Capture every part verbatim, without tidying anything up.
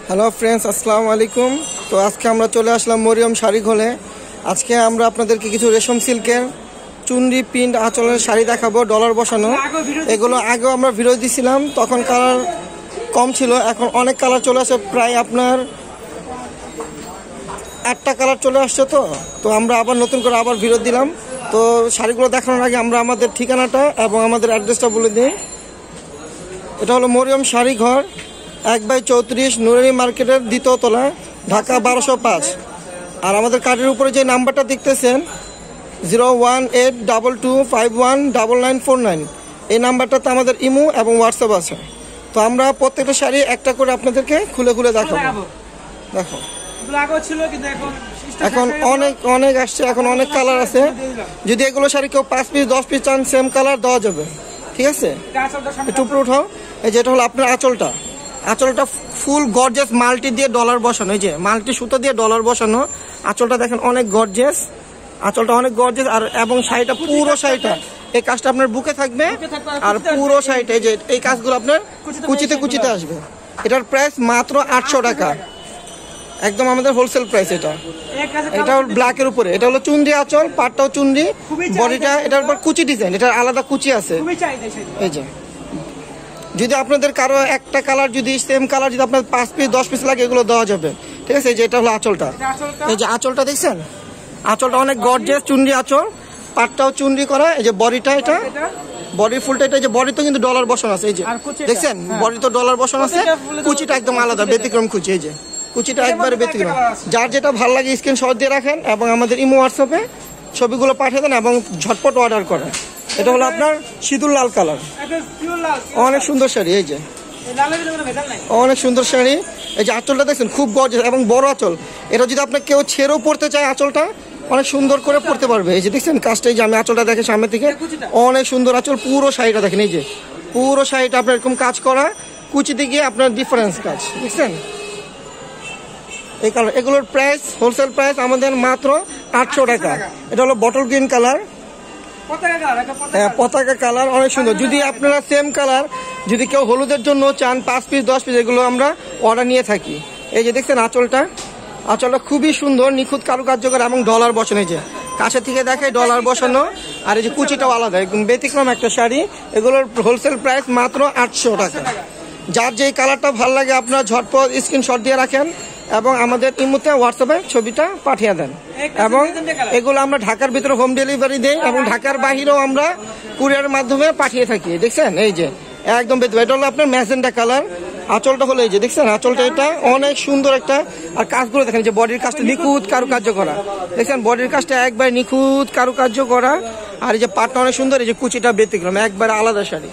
Hello friends, আসসালামু আলাইকুম। তো আজকে আমরা চলে আসলাম মরিয়ম শাড়ি ঘরে। আজকে আমরা আপনাদেরকে কিছু রেশম সিল্কের চুনরি প্রিন্ট আঁচলের শাড়ি দেখাবো, ডলার বসানো। এগুলো আগেও আমরা ভিডিও দিয়েছিলাম, তখন কালার কম ছিল, এখন অনেক কালার চলে আসে, প্রায় আপনার আটটা কালার চলে আসছে। তো তো আমরা আবার নতুন করে আবার ভিডিও দিলাম। তো শাড়িগুলো দেখানোর আগে আমরা আমাদের ঠিকানাটা এবং আমাদের অ্যাড্রেসটা বলে দিই। এটা হলো মরিয়ম শাড়ি ঘর, এক বাই চৌত্রিশ, নুরানি মার্কেটের দ্বিতীয় তলা, ঢাকা বারোশো পাঁচ। আর আমাদের কার্ডের উপরে যে নাম্বারটা দেখতেছেন zero one eight double two five one double nine four nine, এই নাম্বারটাতে আমাদের ইমো এবং হোয়াটসঅ্যাপ আছে। তো আমরা প্রত্যেকটা শাড়ি একটা করে আপনাদেরকে খুলে খুলে দেখাবো। দেখো এখন অনেক অনেক আসছে, এখন অনেক কালার আছে। যদি এগুলো শাড়ি কেউ পাঁচ পিস দশ পিস চান, সেম কালার দেওয়া যাবে, ঠিক আছে। একটু উপরে উঠাও। এই যেটা হলো আপনার আঁচলটা, আঁচলটা ফুল গর্জিয়াস মাল্টি দিয়ে ডলার বসানো, এই যে মাল্টি সুতো দিয়ে ডলার বসানো। আঁচলটা দেখেন অনেক গর্জিয়াস, আঁচলটা অনেক গর্জিয়াস। আর এবং শাড়িটা পুরো শাড়িটা এই কাজটা আপনার বুকে থাকবে, আর পুরো শাড়িটা এই যে এই কাজগুলো আপনার কুচিতে কুচিতে আসবে। এটার প্রাইস মাত্র আটশো টাকা, একদম আমাদের হোলসেল প্রাইস। এটা এটা হলো ব্ল্যাকের উপরে, এটা হলো চুনরি আঁচল, পাটটাও চুনরি, বডিটা এটার উপর কুচি ডিজাইন, এটার আলাদা কুচি আছে। এই যে যদি আপনাদের কারো একটা কালার যদি সেম কালার যদি আপনার পাঁচ পিস দশ পিস লাগে, এগুলো দেওয়া যাবে, ঠিক আছে। এই যে এটা হলো আঁচলটা, এই যে আঁচলটা দেখছেন, আঁচলটা অনেক গর্জিয়াস চুনরি আঁচল, পাটটাও চুনরি করা। এই যে বডিটা, এটা বডি ফুলটা, এটা যে বডি তো কিন্তু ডলার বসানো আছে, এই যে দেখছেন বডি তো ডলার বসানো আছে। কুচিটা একদম আলাদা, ব্যতিক্রম কুচি, এই যে কুচিটা একবারে ব্যতিক্রম। যার যেটা ভালো লাগে স্ক্রিনশট দিয়ে রাখেন এবং আমাদের ইমো হোয়াটসঅ্যাপে ছবিগুলো পাঠিয়ে দেন এবং ঝটপট অর্ডার করেন। এটা হলো আপনার সিঁদুর লাল কালার, অনেক সুন্দর শাড়ি, এই যে অনেক সুন্দর শাড়ি। এই যে আঁচলটা দেখছেন খুব গর্জিয়াস এবং বড় আঁচল। এটা যদি আপনার কেউ ছেড়েও পড়তে চায়, আঁচলটা অনেক সুন্দর করে পড়তে পারবে। এই যে দেখছেন কাজটা, এই যে আমি আঁচলটা দেখে সামনে থেকে, অনেক সুন্দর আঁচল। পুরো শাড়িটা দেখেন, এই যে পুরো শাড়িটা আপনার এরকম কাজ করা, কুচিতে গিয়ে আপনার ডিফারেন্স কাজ, দেখছেন এই কালার। এগুলোর প্রাইস হোলসেল প্রাইস আমাদের মাত্র আটশো টাকা। এটা হলো বটল গ্রিন কালার, পতাকা কালার, অনেক সুন্দর। যদি আপনারা সেম কালার যদি কেউ হলুদের জন্য চান, পাঁচ পিস দশ পিস এগুলো আমরা অর্ডার নিয়ে থাকি। এই যে দেখছেন আঁচলটা, আঁচলটা খুবই সুন্দর, নিখুঁত কারুকার্য করে এবং ডলার বসানো। এই যে কাছে থেকে দেখে ডলার বসানো, আর এই যে কুচিটাও আলাদা, একদম ব্যতিক্রম একটা শাড়ি। এগুলোর হোলসেল প্রাইস মাত্র আটশো টাকা। যার যেই কালারটা ভালো লাগে আপনারা ঝটপট স্ক্রিনশট দিয়ে রাখেন এবং আমাদের ইমোতে হোয়াটসঅ্যাপে ছবিটা পাঠিয়ে দেন। এবং এগুলো আমরা ঢাকার ভিতরে হোম ডেলিভারি দেই এবং ঢাকার বাহিরেও আমরা কুরিয়ারের মাধ্যমে পাঠিয়ে থাকি। দেখছেন এই যে একদম বেদ, এটা হলো আপনার ম্যাজেন্টা কালার। আঁচলটা হলো এই যে দেখছেন আঁচলটা, এটা অনেক সুন্দর একটা। আর কাজগুলো দেখেন, যে বডির কাজটা নিখুঁত কারুকার্য করা, দেখছেন বডির কাজটা একবার নিখুঁত কারুকার্য করা। আর এই যে পাটটা অনেক সুন্দর, এই যে কুচিটা ব্যতিক্রম, একবার আলাদা শাড়ি।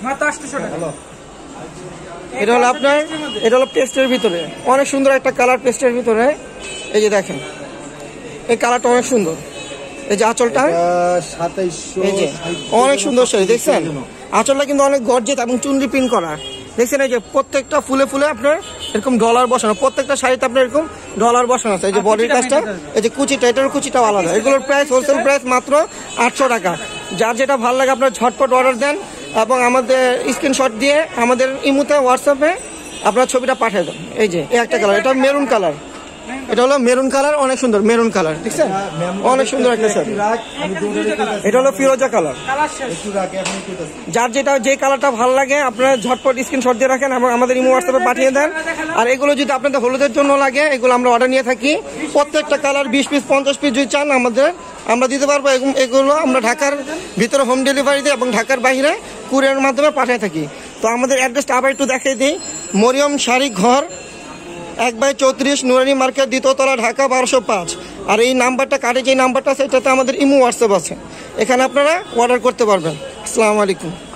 এটা হলো আপনার, এটা হলো পেস্টের ভিতরে, অনেক সুন্দর একটা কালার পেস্টের ভিতরে। এই যে দেখেন এই কালারটা অনেক সুন্দর। এই যে আঁচলটা এই যে অনেক সুন্দর শাড়ি, দেখছেন আঁচলটা কিন্তু অনেক গর্জিয়াস এবং চুনরি প্রিন্ট করা, দেখছেন। এই যে প্রত্যেকটা ফুলে ফুলে আপনার এরকম ডলার বসানো, প্রত্যেকটা শাড়িতে আপনার এরকম ডলার বসানো আছে। এই যে বডির কাজটা, এই যে কুচিটা, এটার কুচিটাও আলাদা। এগুলোর প্রাইস হোলসেল প্রাইস মাত্র আটশো টাকা। যার যেটা ভালো লাগে আপনার ঝটপট অর্ডার দেন এবং আমাদের স্ক্রিনশট দিয়ে আমাদের ইমোতে হোয়াটসঅ্যাপে আপনার ছবিটা পাঠিয়ে দেন। এই যে এই একটা কালার, এটা মেরুন কালার, এটা হলো মেরুন কালার, অনেক সুন্দর মেরুন কালার, দেখছেন অনেক সুন্দর একটা শাড়ি। এটা হলো ফিরোজা কালার। যার যেটা যে কালারটা ভালো লাগে আপনারা ঝটপট স্ক্রিনশট দিয়ে রাখেন এবং আমাদের ইমো হোয়াটসঅ্যাপে পাঠিয়ে দেন। আর এগুলো যদি আপনাদের হলুদের জন্য লাগে, এগুলো আমরা অর্ডার নিয়ে থাকি। প্রত্যেকটা কালার বিশ পিস পঞ্চাশ পিস যদি চান আমাদের আমরা দিতে পারবো। এগুলো আমরা ঢাকার ভিতরে হোম ডেলিভারি দিই এবং ঢাকার বাইরে কুরিয়ারের মাধ্যমে পাঠিয়ে থাকি। তো আমাদের অ্যাড্রেসটা আবার একটু দেখিয়ে দিই। মরিয়ম শাড়ি ঘর, এক বাই চৌত্রিশ, নুরানি মার্কেট দ্বিতীয় তলা, ঢাকা বারোশো পাঁচ। আর এই নাম্বারটা কার্ডে যে নাম্বারটা আছে, এটাতে আমাদের ইমো হোয়াটসঅ্যাপ আছে, এখানে আপনারা অর্ডার করতে পারবেন। আসসালামু আলাইকুম।